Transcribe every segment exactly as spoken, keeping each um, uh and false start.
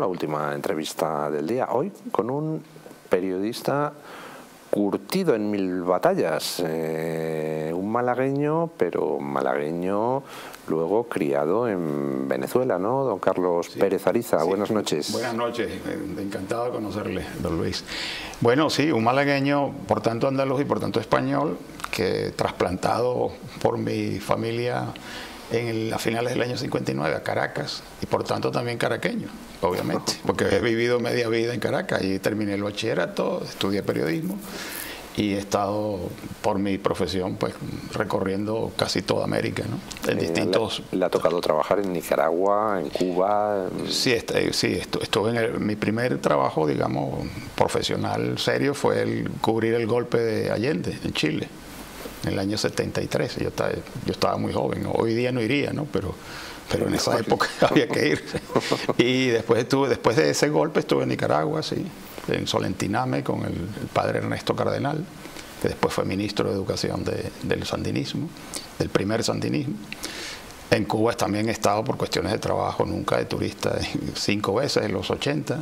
la última entrevista del día. Hoy con un periodista curtido en mil batallas, eh, un malagueño, pero malagueño luego criado en Venezuela, ¿no? Don Carlos sí. Pérez Ariza, sí. Buenas noches. Buenas noches, encantado de conocerle, don Luis. Bueno, sí, un malagueño, por tanto andaluz y por tanto español, que trasplantado por mi familia en el, a finales del año cincuenta y nueve a Caracas, y por tanto también caraqueño, obviamente, porque he vivido media vida en Caracas y terminé el bachillerato, estudié periodismo y he estado por mi profesión pues recorriendo casi toda América, ¿no? En eh, distintos... Le, le ha tocado trabajar en Nicaragua, en Cuba... En... Sí, este, sí estuve en el, mi primer trabajo, digamos, profesional serio fue el cubrir el golpe de Allende en Chile en el año setenta y tres. Yo estaba, yo estaba muy joven, hoy día no iría, ¿no? Pero, pero en esa época había que ir. Y después, estuve, después de ese golpe estuve en Nicaragua, sí, en Solentiname con el, el padre Ernesto Cardenal, que después fue ministro de Educación de, del sandinismo, del primer sandinismo. En Cuba también he estado por cuestiones de trabajo, nunca de turista, cinco veces en los ochenta.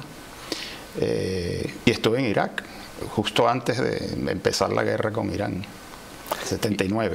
Eh, y estuve en Irak, justo antes de empezar la guerra con Irán. setenta y nueve.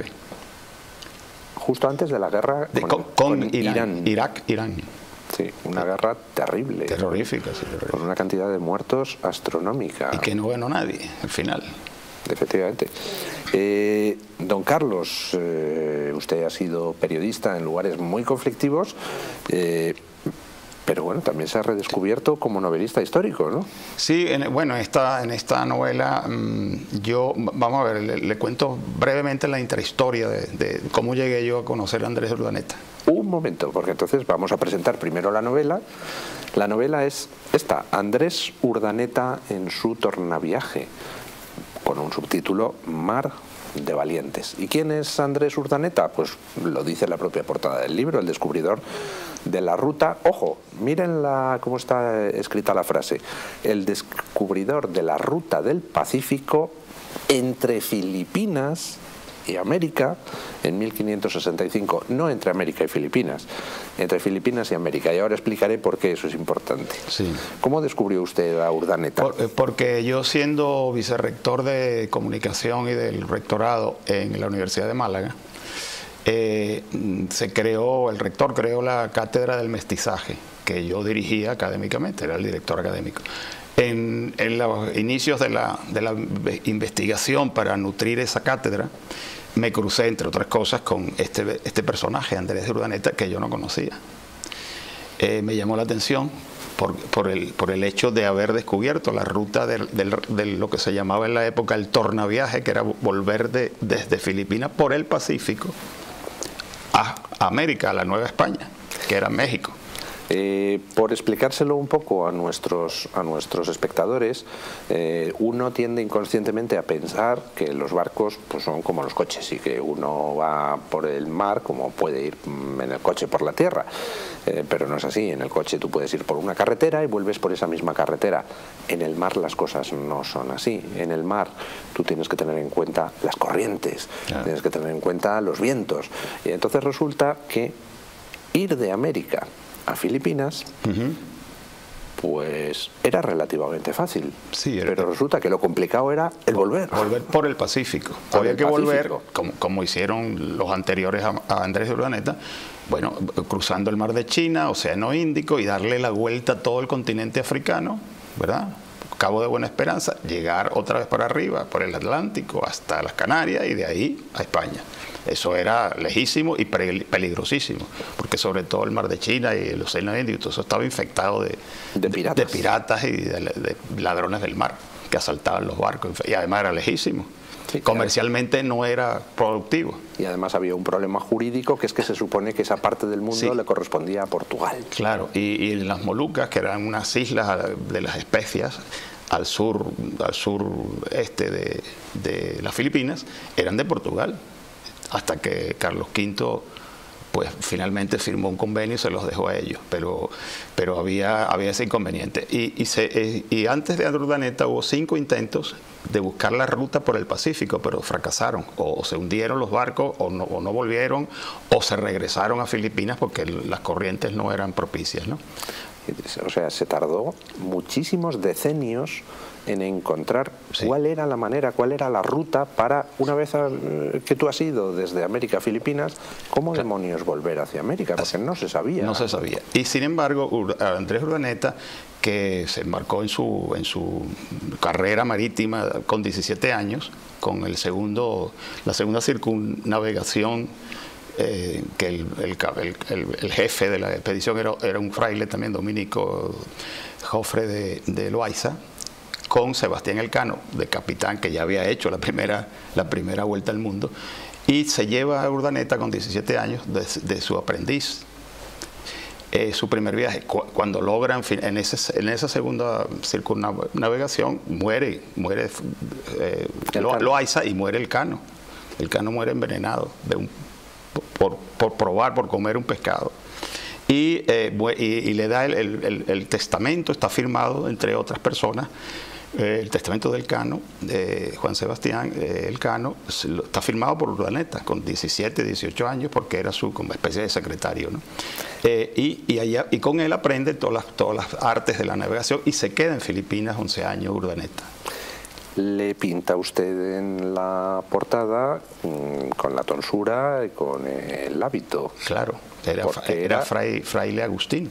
Justo antes de la guerra de, con, con, con Irán, Irán. Irak, Irán. Sí, una guerra terrible. Terrorífica, sí. Terrorífica. Con una cantidad de muertos astronómica. Y que no ganó nadie, al final. Efectivamente. Eh, don Carlos, eh, usted ha sido periodista en lugares muy conflictivos, eh, pero bueno, también se ha redescubierto como novelista histórico, ¿no? Sí, en, bueno, esta, en esta novela mmm, yo, vamos a ver, le, le cuento brevemente la intrahistoria de, de cómo llegué yo a conocer a Andrés Urdaneta. Un momento, porque entonces vamos a presentar primero la novela. La novela es esta, Andrés Urdaneta en su tornaviaje, con un subtítulo, Mar de Valientes. ¿Y quién es Andrés Urdaneta? Pues lo dice la propia portada del libro, el descubridor de la ruta. Ojo, miren la, cómo está escrita la frase. El descubridor de la ruta del Pacífico entre Filipinas y América en mil quinientos sesenta y cinco. No entre América y Filipinas, entre Filipinas y América. Y ahora explicaré por qué eso es importante. Sí. ¿Cómo descubrió usted a Urdaneta? Por, porque yo, siendo vicerrector de comunicación y del rectorado en la Universidad de Málaga, eh, se creó, el rector creó la cátedra del mestizaje, que yo dirigía académicamente, era el director académico. En, en los inicios de la, de la investigación para nutrir esa cátedra, me crucé, entre otras cosas, con este, este personaje, Andrés Urdaneta, que yo no conocía. Eh, me llamó la atención por, por, el, por el hecho de haber descubierto la ruta de, de, de lo que se llamaba en la época el tornaviaje, que era volver de, desde Filipinas por el Pacífico a América, a la Nueva España, que era México. Eh, por explicárselo un poco a nuestros, a nuestros espectadores, eh, uno tiende inconscientemente a pensar que los barcos pues, son como los coches y que uno va por el mar como puede ir en el coche por la tierra, eh, pero no es así. En el coche tú puedes ir por una carretera y vuelves por esa misma carretera. En el mar las cosas no son así. En el mar tú tienes que tener en cuenta las corrientes, claro. Tienes que tener en cuenta los vientos, y entonces resulta que ir de América a Filipinas, uh-huh. pues era relativamente fácil. Sí, era... pero resulta que lo complicado era el volver. Volver por el Pacífico. Por Había el que Pacífico. volver, como, como hicieron los anteriores a, a Andrés Urdaneta, bueno, cruzando el mar de China, Océano Índico, y darle la vuelta a todo el continente africano, ¿verdad? Cabo de Buena Esperanza, llegar otra vez para arriba, por el Atlántico, hasta las Canarias, y de ahí a España. Eso era lejísimo y peligrosísimo, porque sobre todo el mar de China y el Océano Índico, todo eso estaba infectado de, de, piratas. de piratas y de, de ladrones del mar que asaltaban los barcos, y además era lejísimo. Sí, comercialmente no era productivo. Y además había un problema jurídico, que es que se supone que esa parte del mundo sí. le correspondía a Portugal. Claro, y, y las Molucas, que eran unas islas de las Especias, al sur, al sur este de, de las Filipinas, eran de Portugal, hasta que Carlos quinto pues finalmente firmó un convenio y se los dejó a ellos, pero, pero había, había ese inconveniente. Y, y, se, y antes de Urdaneta hubo cinco intentos de buscar la ruta por el Pacífico, pero fracasaron, o, o se hundieron los barcos, o no, o no volvieron, o se regresaron a Filipinas porque las corrientes no eran propicias, ¿no? O sea, se tardó muchísimos decenios en encontrar sí. cuál era la manera, cuál era la ruta para, una vez que tú has ido desde América a Filipinas, ¿cómo claro. demonios volver hacia América? Porque no se sabía. No se sabía. Y sin embargo, Andrés Urdaneta, que se embarcó en su, en su carrera marítima con diecisiete años, con el segundo, la segunda circunnavegación, eh, que el, el, el, el jefe de la expedición era, era un fraile también dominico, Jofre de, de Loaiza, con Sebastián Elcano, de capitán, que ya había hecho la primera, la primera vuelta al mundo, y se lleva a Urdaneta con diecisiete años de, de su aprendiz. Eh, su primer viaje, cu cuando logran, en, ese, en esa segunda circunnavegación, muere, muere eh, Lo, Loaiza y muere Elcano. Elcano muere envenenado de un, por, por probar, por comer un pescado. Y, eh, y, y le da el, el, el testamento, está firmado entre otras personas. Eh, el testamento del Elcano, de Juan Sebastián eh, Elcano, está firmado por Urdaneta con diecisiete, dieciocho años, porque era su como especie de secretario, ¿no? Eh, y, y, allá, y con él aprende todas las, todas las artes de la navegación y se queda en Filipinas once años Urdaneta. Le pinta usted en la portada mmm, con la tonsura y con el hábito. Claro, era, era, era fray, fraile agustino.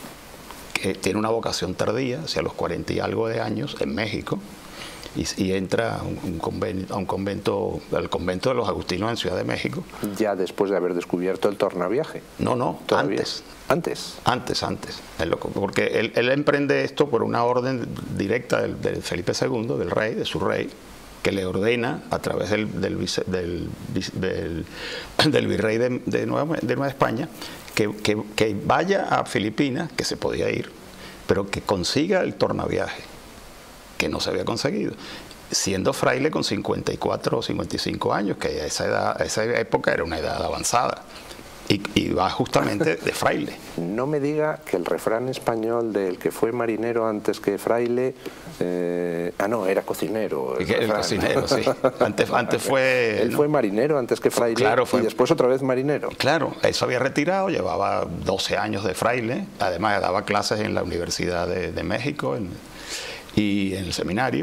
Que tiene una vocación tardía, hacia los cuarenta y algo de años, en México, y, y entra a un, un convento, a un convento, al convento de los agustinos en Ciudad de México. Ya después de haber descubierto el tornaviaje. No, no, ¿Todavía? antes. ¿Antes? Antes, antes. Porque él, él emprende esto por una orden directa del, del Felipe segundo, del rey, de su rey, que le ordena a través del, del, vice, del, del, del virrey de, de, Nueva, de Nueva España que, que, que vaya a Filipinas, que se podía ir, pero que consiga el tornaviaje, que no se había conseguido, siendo fraile con cincuenta y cuatro o cincuenta y cinco años, que a esa, edad, a esa época era una edad avanzada. Y, y va justamente de fraile. No me diga que el refrán español del que fue marinero antes que fraile... Eh, ah, no, era cocinero. El, el cocinero, sí. Antes, antes fue... Él ¿no? fue marinero antes que fraile, claro, fue, y después otra vez marinero. Claro, eso había retirado, llevaba doce años de fraile, además daba clases en la Universidad de, de México en, y en el seminario.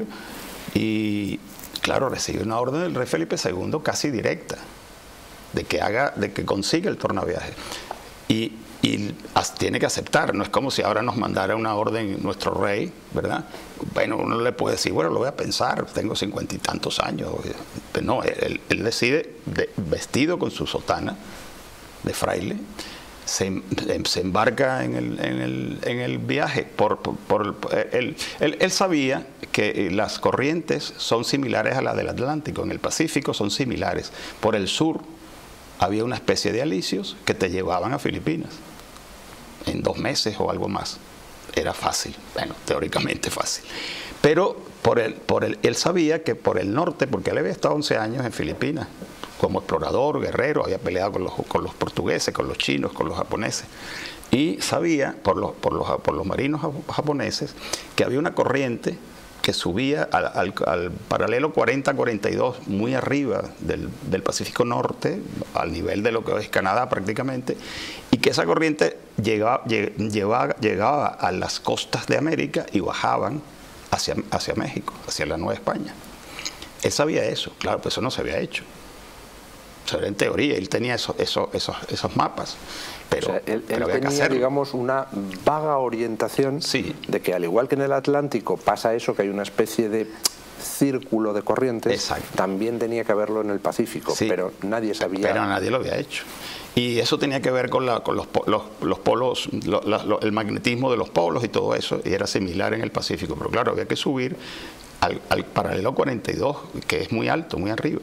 Y claro, recibe una orden del rey Felipe segundo casi directa, de que haga, de que consiga el tornaviaje. Y, y tiene que aceptar, no es como si ahora nos mandara una orden nuestro rey, ¿verdad? Bueno, uno le puede decir, bueno, lo voy a pensar, tengo cincuenta y tantos años. Pero no, él, él decide, de, vestido con su sotana de fraile, se, se embarca en el, en el, en el viaje. Por, por, por, él, él, él sabía que las corrientes son similares a las del Atlántico, en el Pacífico son similares. Por el sur había una especie de alisios que te llevaban a Filipinas en dos meses o algo más. Era fácil, bueno, teóricamente fácil. Pero por el, por el, él sabía que por el norte, porque él había estado once años en Filipinas, como explorador, guerrero, había peleado con los, con los portugueses, con los chinos, con los japoneses. Y sabía, por los, por los, por los marinos japoneses, que había una corriente que subía al, al, al paralelo cuarenta cuarenta y dos, muy arriba del, del Pacífico Norte, al nivel de lo que es Canadá prácticamente, y que esa corriente llegaba, llegaba, llegaba a las costas de América y bajaban hacia, hacia México, hacia la Nueva España. Él sabía eso, claro, pues eso no se había hecho. O sea, en teoría, él tenía eso, eso, esos, esos mapas. Pero, o sea, él, pero él había tenía, que digamos, una vaga orientación sí. de que al igual que en el Atlántico pasa eso, que hay una especie de círculo de corrientes, exacto, también tenía que haberlo en el Pacífico, sí, pero nadie sabía. Pero nadie lo había hecho. Y eso tenía que ver con, la, con los, los, los polos, lo, lo, el magnetismo de los polos y todo eso, y era similar en el Pacífico. Pero claro, había que subir al, al paralelo cuarenta y dos, que es muy alto, muy arriba.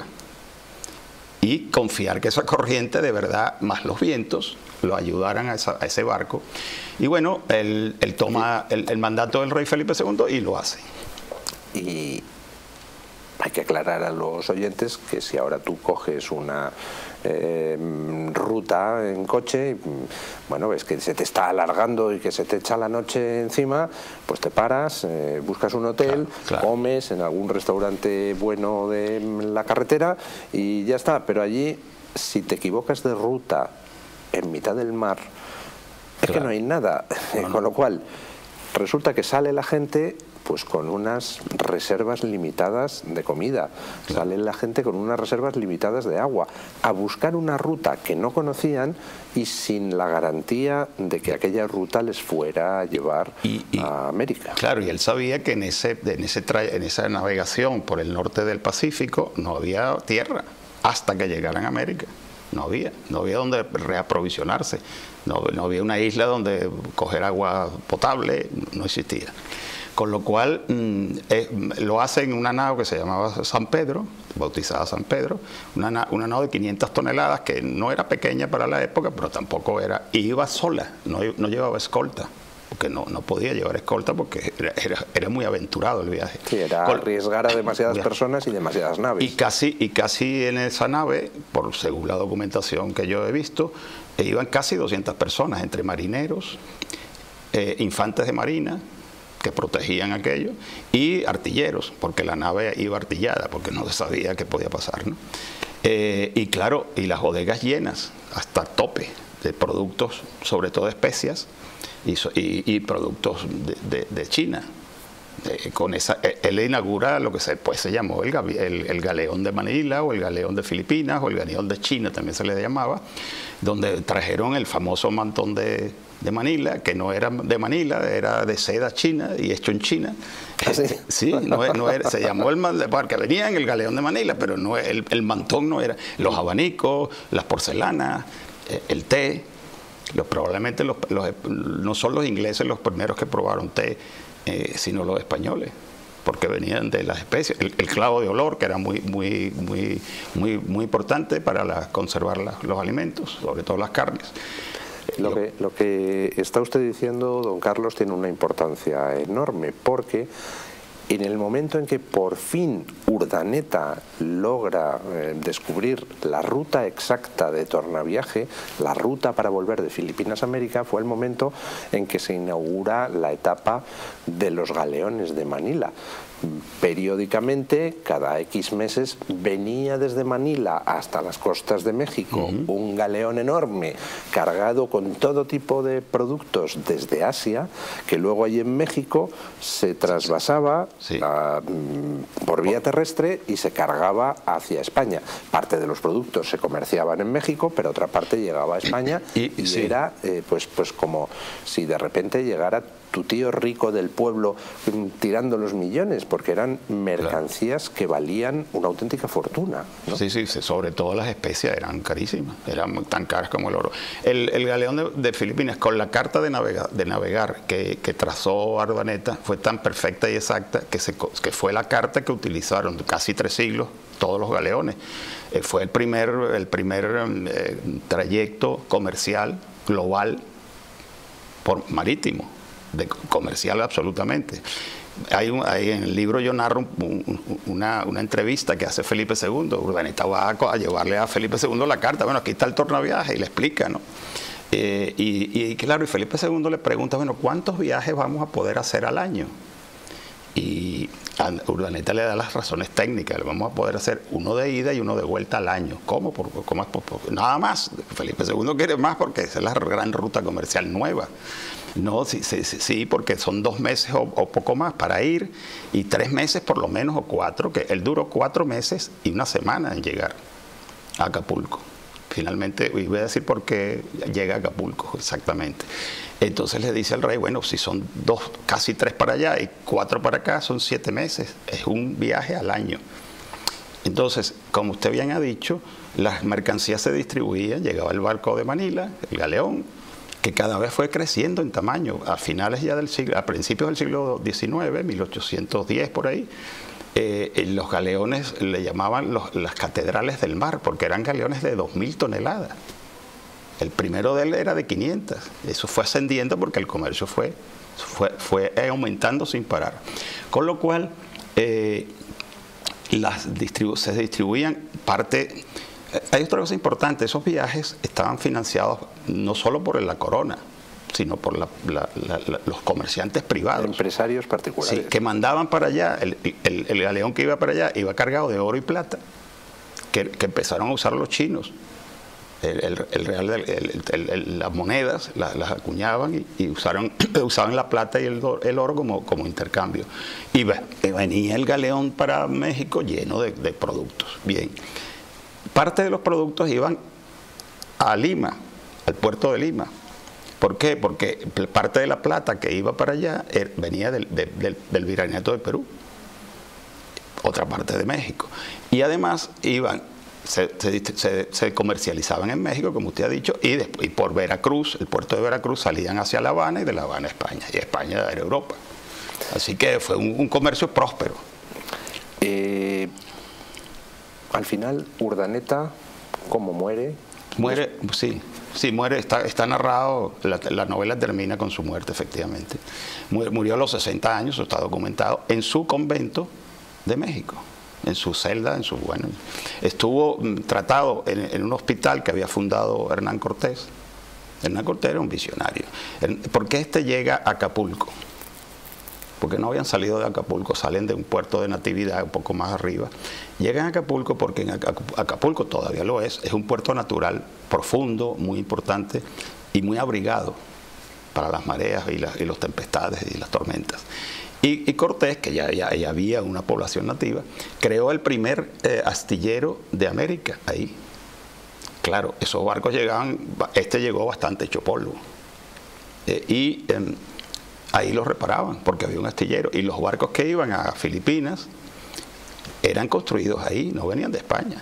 Y confiar que esa corriente de verdad, más los vientos, lo ayudaran a, esa, a ese barco. Y bueno, él, él toma el, el mandato del rey Felipe segundo y lo hace. Y hay que aclarar a los oyentes que si ahora tú coges una eh, ruta en coche, bueno, ves que se te está alargando y que se te echa la noche encima, pues te paras, eh, buscas un hotel, claro, claro, comes en algún restaurante bueno de la carretera y ya está. Pero allí, si te equivocas de ruta en mitad del mar, Es claro. que no hay nada, no, con lo cual resulta que sale la gente pues con unas reservas limitadas de comida, claro. sale la gente con unas reservas limitadas de agua, a buscar una ruta que no conocían y sin la garantía de que aquella ruta les fuera a llevar y, y, a América. Claro, y él sabía que en, ese, en, ese en esa navegación por el norte del Pacífico no había tierra hasta que llegaran a América. No había, no había donde reaprovisionarse, no, no había una isla donde coger agua potable, no existía. Con lo cual mmm, eh, lo hace en una nave que se llamaba San Pedro, bautizada San Pedro, una, una nave de quinientas toneladas que no era pequeña para la época, pero tampoco era, y iba sola, no, no llevaba escolta, porque no, no podía llevar escolta porque era, era, era muy aventurado el viaje. Sí, era Con, arriesgar a demasiadas personas y demasiadas naves. Y casi, y casi en esa nave, por según la documentación que yo he visto, eh, iban casi doscientas personas, entre marineros, eh, infantes de marina, que protegían aquello, y artilleros, porque la nave iba artillada, porque no se sabía qué podía pasar, ¿no? Eh, y claro, y las bodegas llenas, hasta tope, de productos, sobre todo especias, y, y, y productos de, de, de China. Eh, con esa, él inaugura lo que se, pues, se llamó el, el, el galeón de Manila, o el galeón de Filipinas, o el galeón de China, también se le llamaba, donde trajeron el famoso mantón de, de Manila, que no era de Manila, era de seda china y hecho en China. ¿Ah, sí? Sí, no, no era, se llamó el mantón, porque venía en el galeón de Manila, pero no, el, el mantón no era. Los abanicos, las porcelanas, el té, los, probablemente los, los, no son los ingleses los primeros que probaron té, eh, sino los españoles, porque venían de las especies. El, el clavo de olor, que era muy, muy, muy, muy, muy importante para la, conservar la, los alimentos, sobre todo las carnes. Lo que, lo que está usted diciendo, don Carlos, tiene una importancia enorme, porque en el momento en que por fin Urdaneta logra eh, descubrir la ruta exacta de tornaviaje, la ruta para volver de Filipinas a América, fue el momento en que se inaugura la etapa de los galeones de Manila. Periódicamente, cada X meses, venía desde Manila hasta las costas de México uh-huh. un galeón enorme cargado con todo tipo de productos desde Asia, que luego allí en México se trasvasaba sí. a, por vía terrestre y se cargaba hacia España. Parte de los productos se comerciaban en México, pero otra parte llegaba a España y, y, y sí. era eh, pues, pues como si de repente llegara tu tío rico del pueblo tirando los millones, porque eran mercancías claro. que valían una auténtica fortuna, ¿no? Sí, sí, sobre todo las especias eran carísimas, eran tan caras como el oro. El, el galeón de, de Filipinas, con la carta de, navega, de navegar que, que trazó Urdaneta, fue tan perfecta y exacta que, se, que fue la carta que utilizaron casi tres siglos todos los galeones. Eh, fue el primer, el primer eh, trayecto comercial global por marítimo, de comercial absolutamente. Hay, un, hay en el libro yo narro un, un, una, una entrevista que hace Felipe segundo. Urdaneta va a, a llevarle a Felipe segundo la carta. Bueno, aquí está el tornaviaje y le explica, ¿no? Eh, y, y claro, y Felipe segundo le pregunta, bueno, ¿cuántos viajes vamos a poder hacer al año? Y a Urdaneta le da las razones técnicas. Le vamos a poder hacer uno de ida y uno de vuelta al año. ¿Cómo? Por, ¿cómo es? Por, por, nada más. Felipe segundo quiere más porque esa es la gran ruta comercial nueva. No, sí, sí, sí, porque son dos meses o, o poco más para ir y tres meses por lo menos o cuatro, que él duró cuatro meses y una semana en llegar a Acapulco. Finalmente, y voy a decir por qué llega a Acapulco exactamente. Entonces le dice al rey, bueno, si son dos, casi tres para allá y cuatro para acá, son siete meses, es un viaje al año. Entonces, como usted bien ha dicho, las mercancías se distribuían, llegaba el barco de Manila, el galeón, que cada vez fue creciendo en tamaño. A finales ya del siglo, a principios del siglo diecinueve, mil ochocientos diez por ahí, eh, los galeones le llamaban los, las catedrales del mar, porque eran galeones de dos mil toneladas. El primero de él era de quinientas. Eso fue ascendiendo porque el comercio fue, fue, fue aumentando sin parar. Con lo cual, eh, las distribu se distribuían parte... Hay otra cosa importante, esos viajes estaban financiados no solo por la corona, sino por la, la, la, la, los comerciantes privados. Empresarios particulares. Sí, que mandaban para allá, el, el, el galeón que iba para allá iba cargado de oro y plata, que, que empezaron a usar los chinos. El, el, el real, el, el, el, las monedas las, las acuñaban y, y usaron, usaban la plata y el, el oro como, como intercambio. Y venía el galeón para México lleno de, de productos. Bien, parte de los productos iban a Lima, al puerto de Lima. ¿Por qué? Porque parte de la plata que iba para allá venía del, del, del virreinato de Perú, otra parte de México. Y además iban, se, se, se comercializaban en México, como usted ha dicho, y, después, y por Veracruz, el puerto de Veracruz, salían hacia La Habana y de La Habana a España, y España era Europa. Así que fue un, un comercio próspero. Eh, al final, Urdaneta, ¿cómo muere? Muere, sí, sí, muere, está, está narrado, la, la novela termina con su muerte, efectivamente. Murió a los sesenta años, está documentado, en su convento de México, en su celda, en su, bueno, estuvo tratado en, en un hospital que había fundado Hernán Cortés. Hernán Cortés era un visionario. ¿Por qué este llega a Acapulco? Porque no habían salido de Acapulco, salen de un puerto de Natividad un poco más arriba. Llegan a Acapulco porque en Acapulco todavía lo es, es un puerto natural profundo, muy importante y muy abrigado para las mareas y, las, y los tempestades y las tormentas. Y, y Cortés, que ya, ya, ya había una población nativa, creó el primer eh, astillero de América ahí. Claro, esos barcos llegaban, este llegó bastante hecho polvo. Eh, y eh, ahí los reparaban porque había un astillero. Y los barcos que iban a Filipinas eran construidos ahí, no venían de España.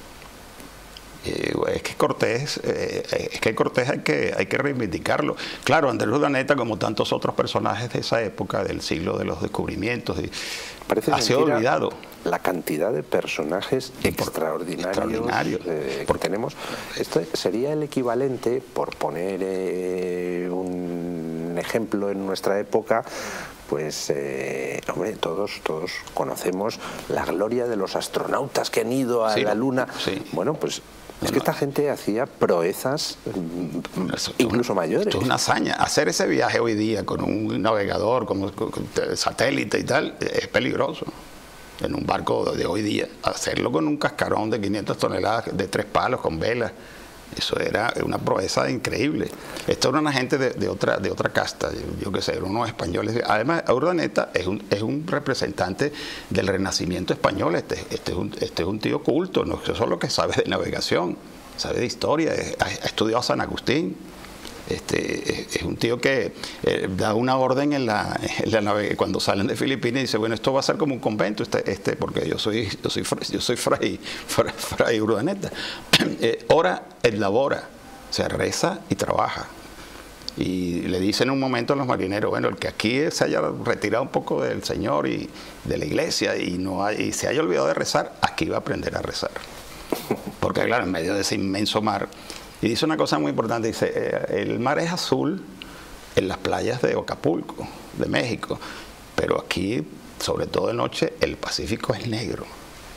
Eh, es que Cortés, eh, es que Cortés hay que, hay que reivindicarlo. Claro, Andrés Urdaneta, como tantos otros personajes de esa época, del siglo de los descubrimientos, y, ha sido olvidado. La cantidad de personajes extraordinarios, extraordinarios. Eh, que tenemos. Esto sería el equivalente, por poner eh, un ejemplo en nuestra época, pues, eh, hombre, todos, todos conocemos la gloria de los astronautas que han ido a sí, la Luna. Sí. Bueno, pues es que esta gente hacía proezas esto, incluso mayores. Esto es una hazaña. Hacer ese viaje hoy día con un navegador, como con satélite y tal, es peligroso. En un barco de hoy día, hacerlo con un cascarón de quinientas toneladas, de tres palos, con velas, eso era una proeza increíble. Esto era una gente de, de, otra, de otra casta, yo, yo qué sé, eran unos españoles. Además, Urdaneta es un, es un representante del Renacimiento español. Este, este, es un, este es un tío culto, no es solo que sabe de navegación, sabe de historia, ha, ha estudiado a San Agustín. Este, es, es un tío que eh, da una orden en la, en la nave, cuando salen de Filipinas, y dice, bueno, esto va a ser como un convento, este, este porque yo soy, yo soy, yo soy fray, fray, fray Urdaneta. Eh, ora et labora, o sea, reza y trabaja. Y le dicen en un momento a los marineros, bueno, el que aquí se haya retirado un poco del Señor y de la iglesia y, no hay, y se haya olvidado de rezar, aquí va a aprender a rezar. Porque claro, en medio de ese inmenso mar. Y dice una cosa muy importante, dice, eh, el mar es azul en las playas de Acapulco, de México, pero aquí, sobre todo de noche, el Pacífico es negro.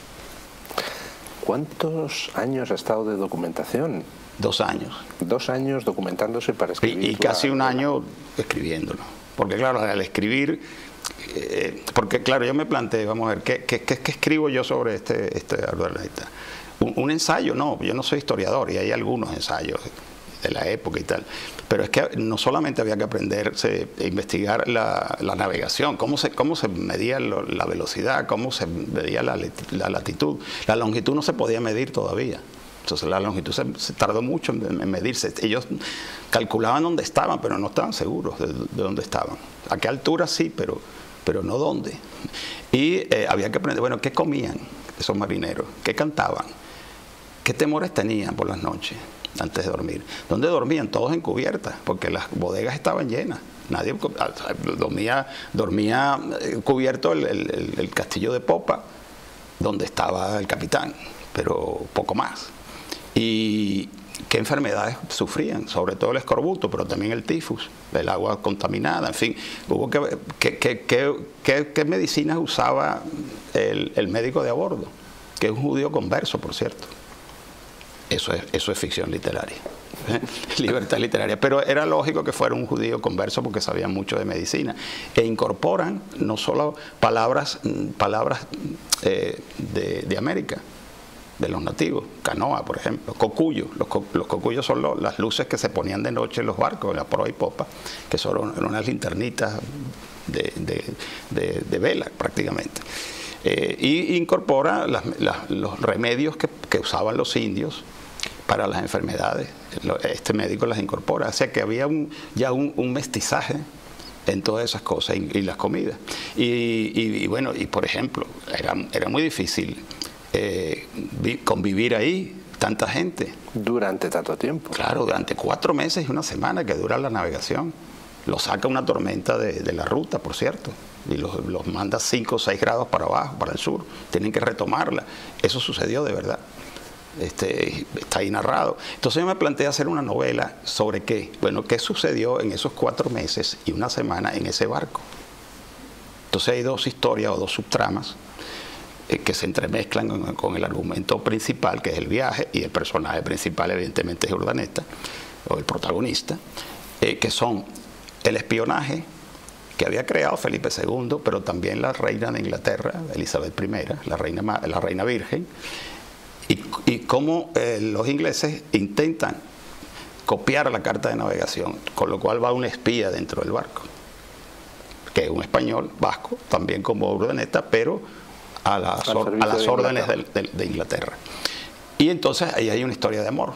¿Cuántos años ha estado de documentación? Dos años. Dos años documentándose para escribir. Y, y casi la, un año escribiéndolo. Porque claro, al escribir, eh, porque claro, yo me planteé, vamos a ver, ¿qué, qué, qué, qué escribo yo sobre este, este Urdaneta? Un, un ensayo, no, yo no soy historiador y hay algunos ensayos de la época y tal, pero es que no solamente había que aprenderse a investigar la, la navegación, cómo se, cómo se medía lo, la velocidad, cómo se medía la, la latitud, la longitud no se podía medir todavía. Entonces la longitud se, se tardó mucho en, en medirse. Ellos calculaban dónde estaban, pero no estaban seguros de, de dónde estaban. A qué altura sí, pero, pero no dónde. Y eh, había que aprender, bueno, ¿qué comían esos marineros? ¿Qué cantaban? ¿Qué temores tenían por las noches antes de dormir? ¿Dónde dormían? Todos en cubierta, porque las bodegas estaban llenas. Nadie dormía, dormía cubierto el, el, el castillo de popa, donde estaba el capitán, pero poco más. ¿Y qué enfermedades sufrían? Sobre todo el escorbuto, pero también el tifus, el agua contaminada, en fin. Hubo que ver qué, qué, qué, qué, qué medicinas usaba el, el médico de a bordo, que es un judío converso, por cierto. Eso es, eso es ficción literaria, ¿eh? Libertad literaria. Pero era lógico que fuera un judío converso porque sabían mucho de medicina. E incorporan no solo palabras, palabras eh, de, de América, de los nativos, canoa, por ejemplo, cocuyo. Los, co los cocuyos son lo, las luces que se ponían de noche en los barcos, en la proa y popa, que son unas linternitas de, de, de, de vela prácticamente. Eh, y incorpora las, las, los remedios que, que usaban los indios para las enfermedades. Este médico las incorpora. O sea que había un, ya un, un mestizaje en todas esas cosas y, y las comidas. Y, y, y bueno, y por ejemplo, era, era muy difícil eh, convivir ahí, tanta gente. Durante tanto tiempo. Claro, durante cuatro meses y una semana que dura la navegación. Lo saca una tormenta de, de la ruta, por cierto, y los, los manda cinco o seis grados para abajo, para el sur. Tienen que retomarla. Eso sucedió de verdad. Este, está ahí narrado. Entonces yo me planteé hacer una novela sobre qué. Bueno, qué sucedió en esos cuatro meses y una semana en ese barco. Entonces hay dos historias o dos subtramas eh, que se entremezclan con, con el argumento principal, que es el viaje, y el personaje principal evidentemente es Urdaneta, o el protagonista, eh, que son el espionaje que había creado Felipe segundo, pero también la reina de Inglaterra, Elizabeth primera, la reina, la reina virgen, y, y cómo eh, los ingleses intentan copiar la carta de navegación, con lo cual va un espía dentro del barco, que es un español vasco, también como Urdaneta, pero a las, or, a las órdenes de, de, de Inglaterra. Y entonces ahí hay una historia de amor,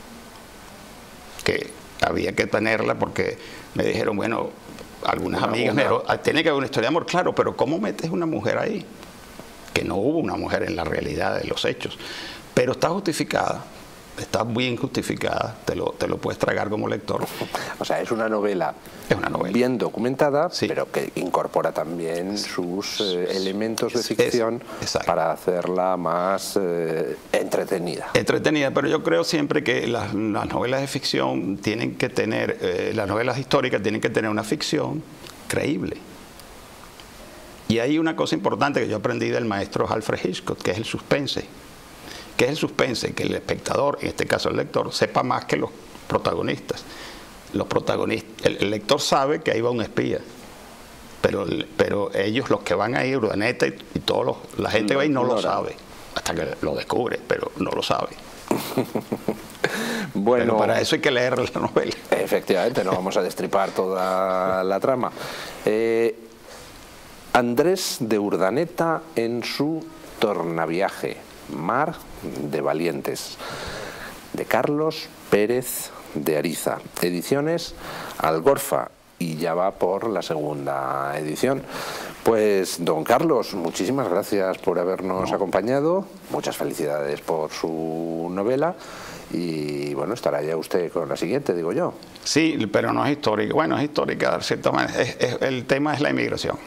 que había que tenerla porque me dijeron, bueno, algunas una, amigas, una... me tiene que haber una historia de amor, claro, pero ¿cómo metes una mujer ahí? Que no hubo una mujer en la realidad de los hechos, pero está justificada, está bien justificada, te lo, te lo puedes tragar como lector. O sea, es una novela, es una novela bien documentada, sí, pero que incorpora también sus eh, elementos de es, ficción es, para hacerla más eh, entretenida. Entretenida, pero yo creo siempre que las, las novelas de ficción tienen que tener, eh, las novelas históricas tienen que tener una ficción creíble. Y hay una cosa importante que yo aprendí del maestro Alfred Hitchcock, que es el suspense. ¿Qué es el suspense? Que el espectador, en este caso el lector, sepa más que los protagonistas. Los protagonistas, el, el lector sabe que ahí va un espía, pero, pero ellos, los que van ahí, Urdaneta y, y todos los, la gente que va ahí no lo sabe, hasta que lo descubre, pero no lo sabe. Bueno, pero para eso hay que leer la novela. Efectivamente, no vamos a destripar toda la trama. Eh, Andrés de Urdaneta en su tornaviaje, Mar de Valientes, de Carlos Pérez de Ariza, ediciones Algorfa, y ya va por la segunda edición. Pues don Carlos, muchísimas gracias por habernos no. acompañado, muchas felicidades por su novela, y bueno, estará ya usted con la siguiente, digo yo. Sí, pero no es histórica, bueno, es histórica de cierta manera, es, es, el tema es la inmigración.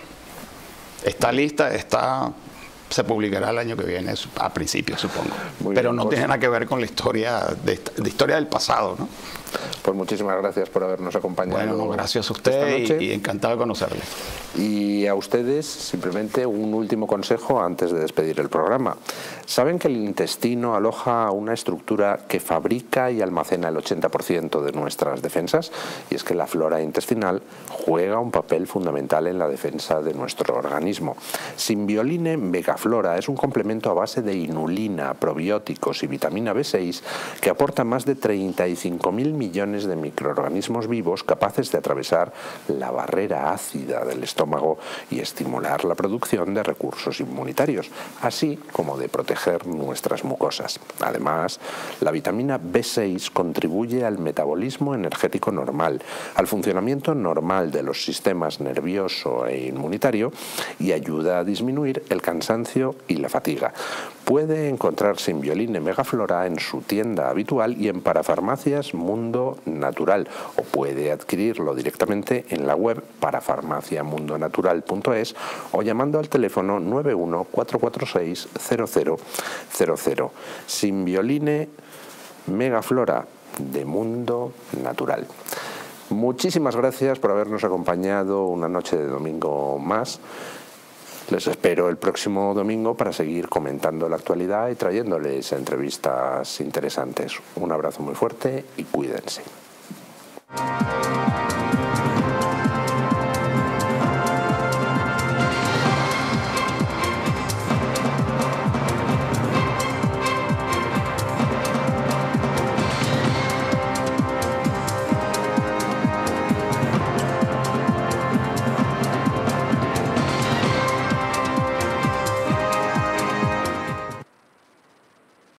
Está lista, está... se publicará el año que viene, a principios, supongo. Muy Pero bien, no pues, tiene nada que ver con la historia de, de historia del pasado, ¿no? Pues muchísimas gracias por habernos acompañado. Bueno, no, gracias a usted y, y encantado de conocerle. Y a ustedes, simplemente un último consejo antes de despedir el programa. Saben que el intestino aloja una estructura que fabrica y almacena el ochenta por ciento de nuestras defensas, y es que la flora intestinal juega un papel fundamental en la defensa de nuestro organismo. Simbioline Megaflora es un complemento a base de inulina, probióticos y vitamina B seis que aporta más de treinta y cinco mil millones de microorganismos vivos capaces de atravesar la barrera ácida del estómago y estimular la producción de recursos inmunitarios, así como de proteger nuestras mucosas. Además, la vitamina B seis contribuye al metabolismo energético normal, al funcionamiento normal de los sistemas nervioso e inmunitario, y ayuda a disminuir el cansancio y la fatiga. Puede encontrar Simbioline Megaflora en su tienda habitual y en parafarmacias Mundo Natural, o puede adquirirlo directamente en la web parafarmacia mundo natural punto es o llamando al teléfono nueve uno cuatro cuatro seis cero cero cero cero. Simbioline Megaflora de Mundo Natural. Muchísimas gracias por habernos acompañado una noche de domingo más. Les espero el próximo domingo para seguir comentando la actualidad y trayéndoles entrevistas interesantes. Un abrazo muy fuerte y cuídense.